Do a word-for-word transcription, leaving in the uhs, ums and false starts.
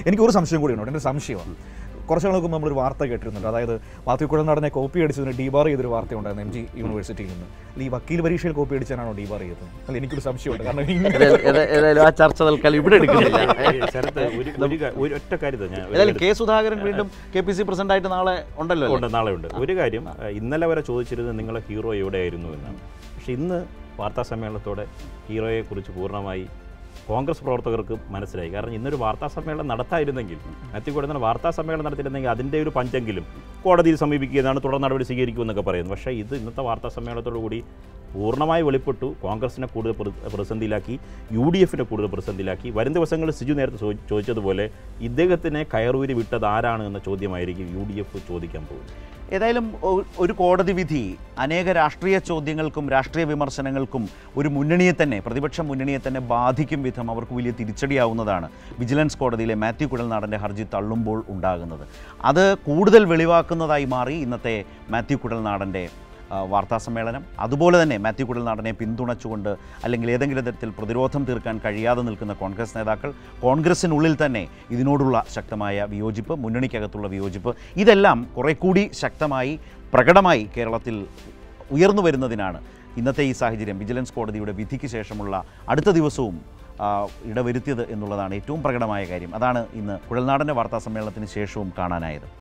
എനിക്കൊരു സംശയം കൂടിയുണ്ട്. എൻ്റെ സംശയമാണ്, കുറച്ച് നാൾക്ക് നമ്മളൊരു വാർത്ത കേട്ടിരുന്നുണ്ട്. അതായത് മാത്യു കുഴൽനാടനെ കോപ്പി അടിച്ചതിന് ഡീബാർ ചെയ്തൊരു വാർത്ത ഉണ്ടായിരുന്നു എം ജി യൂണിവേഴ്സിറ്റിയിൽ നിന്ന്. അല്ല, ഈ വക്കീൽ പരീക്ഷയിൽ കോപ്പി അടിച്ചാണോ ഡീബാർ ചെയ്തത്? അല്ല, എനിക്കൊരു സംശയമുണ്ട്. കാരണം ഏതായാലും ആ ചർച്ച തൽക്കാലം ഇവിടെ എടുക്കുന്നില്ല. ഒറ്റ കാര്യം ഏതായാലും കെ സുധാകരൻ വീണ്ടും കെ പി സി പ്രസിഡന്റായിട്ട് നാളെ ഉണ്ടല്ലോ. ഉണ്ട്, നാളെ ഉണ്ട്. ഒരു കാര്യം, ഇന്നലെ വരെ ചോദിച്ചിരുന്നത് നിങ്ങളെ ഹീറോ എവിടെയായിരുന്നു എന്നാണ്. പക്ഷെ ഇന്ന് വാർത്താ സമ്മേളനത്തോടെ ഹീറോയെക്കുറിച്ച് പൂർണ്ണമായി കോൺഗ്രസ് പ്രവർത്തകർക്ക് മനസ്സിലായി. കാരണം ഇന്നൊരു വാർത്താ സമ്മേളനം നടത്തായിരുന്നെങ്കിൽ, മാത്യു കുഴൽനാടൻ വാർത്താ സമ്മേളനം നടത്തിയിരുന്നെങ്കിൽ അതിൻ്റെ ഒരു പഞ്ചെങ്കിലും കോടതിയിൽ സമീപിക്കുകയാണ്, തുടർ നടപടി സ്വീകരിക്കുമെന്നൊക്കെ പറയുന്നു. പക്ഷേ ഇത് ഇന്നത്തെ വാർത്താ സമ്മേളനത്തോടു കൂടി പൂർണ്ണമായി വെളിപ്പെട്ടു. കോൺഗ്രസിനെ കൂടുതൽ പ്രതിസന്ധിയിലാക്കി, യു ഡി എഫിനെ കൂടുതൽ പ്രതിസന്ധിയിലാക്കി. വരും ദിവസങ്ങളിൽ സിജു നേരത്തെ ചോദിച്ചതുപോലെ ഇദ്ദേഹത്തിനെ കയറൂരി വിട്ടത് ആരാണ് എന്ന ചോദ്യമായിരിക്കും യു ഡി എഫ് ചോദിക്കാൻ പോകുന്നത്. ഏതായാലും ഒരു കോടതി വിധി അനേക രാഷ്ട്രീയ ചോദ്യങ്ങൾക്കും രാഷ്ട്രീയ വിമർശനങ്ങൾക്കും ഒരു മുന്നണിയെ തന്നെ, പ്രതിപക്ഷ മുന്നണിയെ തന്നെ ബാധിക്കും വിധം അവർക്ക് വലിയ തിരിച്ചടിയാവുന്നതാണ് വിജിലൻസ് കോടതിയിലെ മാത്യു കുഴൽനാടൻ്റെ ഹർജി തള്ളുമ്പോൾ ഉണ്ടാകുന്നത്. അത് കൂടുതൽ വെളിവാക്കുന്നതായി മാറി ഇന്നത്തെ മാത്യു കുഴൽനാടൻ്റെ വാർത്താ സമ്മേളനം. അതുപോലെ തന്നെ മാത്യു കുഴൽനാടനെ പിന്തുണച്ചുകൊണ്ട് അല്ലെങ്കിൽ ഏതെങ്കിലും തരത്തിൽ പ്രതിരോധം തീർക്കാൻ കഴിയാതെ നിൽക്കുന്ന കോൺഗ്രസ് നേതാക്കൾ, കോൺഗ്രസിനുള്ളിൽ തന്നെ ഇതിനോടുള്ള ശക്തമായ വിയോജിപ്പ്, മുന്നണിക്കകത്തുള്ള വിയോജിപ്പ്, ഇതെല്ലാം കുറെ കൂടി ശക്തമായി പ്രകടമായി കേരളത്തിൽ ഉയർന്നു വരുന്നതിനാണ് ഇന്നത്തെ ഈ സാഹചര്യം വിജിലൻസ് കോടതിയുടെ വിധിക്ക് ശേഷമുള്ള അടുത്ത ദിവസവും ഇടവരുത്തിയത് എന്നുള്ളതാണ് ഏറ്റവും പ്രകടമായ കാര്യം. അതാണ് ഇന്ന് കുഴൽനാടൻ്റെ വാർത്താ സമ്മേളനത്തിന് ശേഷവും കാണാനായത്.